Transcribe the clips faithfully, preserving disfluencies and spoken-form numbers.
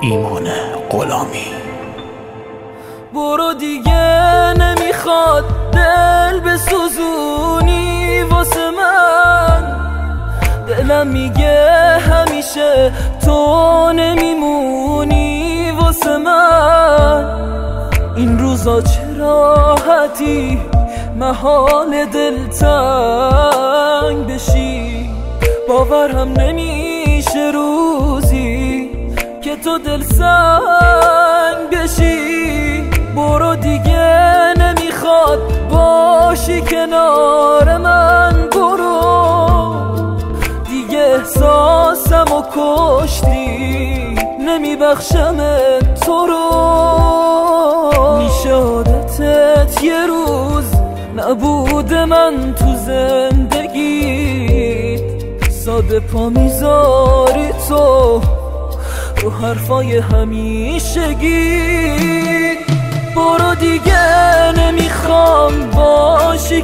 ایمان غلامی. برو دیگه نمیخواد دل بسوزونی واسه من، دلم میگه همیشه تو نمیمونی واسه من. این روزا چه راحتی محال دلتنگ بشی، باورم نمیشه روزی که تو دل سنگ بشی. برو دیگه نمیخواد باشی کنار من، برو دیگه احساسم و کشتی نمیبخشم تو رو. میشه عادتت یه روز نبود من تو زندگی، ساده پا میذاری تو رو حرفای همیشگی. برو دیگه نمیخوام باشی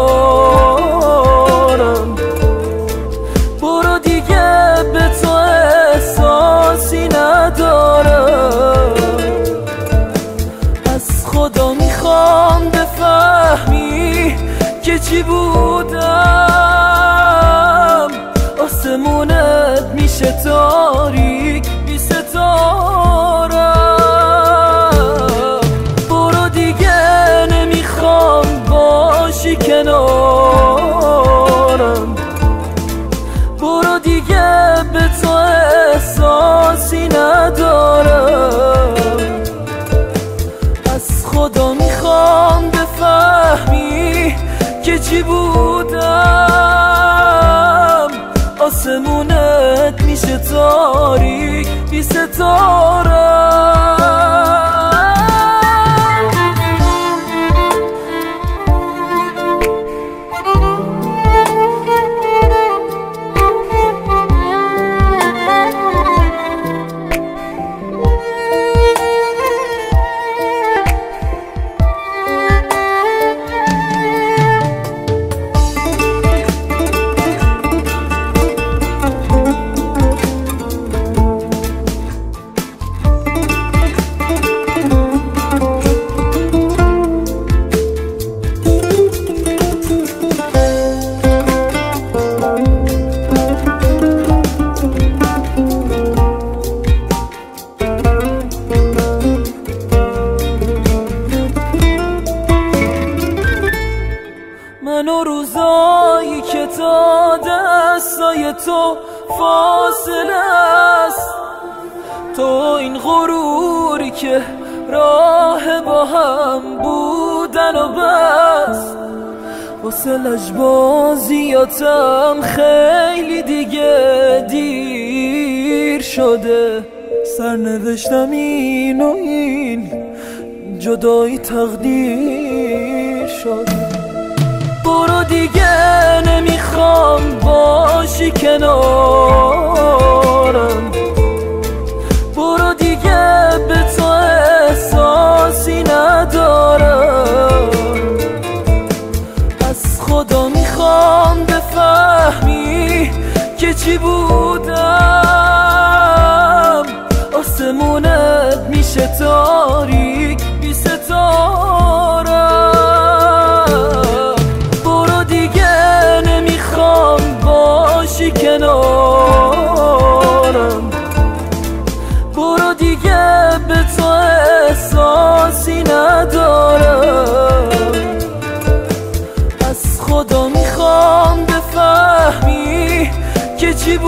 کنارم، برو دیگه به تو احساسی ندارم. از خدا میخوام بفهمی که چی بودم، آسمونت میشه تاریک بی ستارم. برو دیگه نمیخوام باشی کنارم، برو دیگه به تو احساسی ندارم. از خدا میخوام بفهمی که چی بودم، آسمونت میشه تاریک بی ستاره. منو روزایی که تا دستای تو فاصله است، تو این غروری که راه با هم بودن و بس. واسه لجبازیاتم خیلی دیگه دیر شده، سرنوشتم این و این جدایی تقدیر شده. برو دیگه نمیخوام باشی کنارم، برو دیگه به تو احساسی ندارم. از خدا میخوام بفهمی که چی بودم، آسمونت میشه تاریک بی ستاره. باشی کنارم، برو دیگه به تو احساسی ندارم. از خدا میخوام بفهمی که چی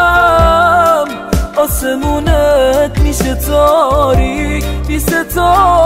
بودم، آسمونت میشه تاریک بی ستاره.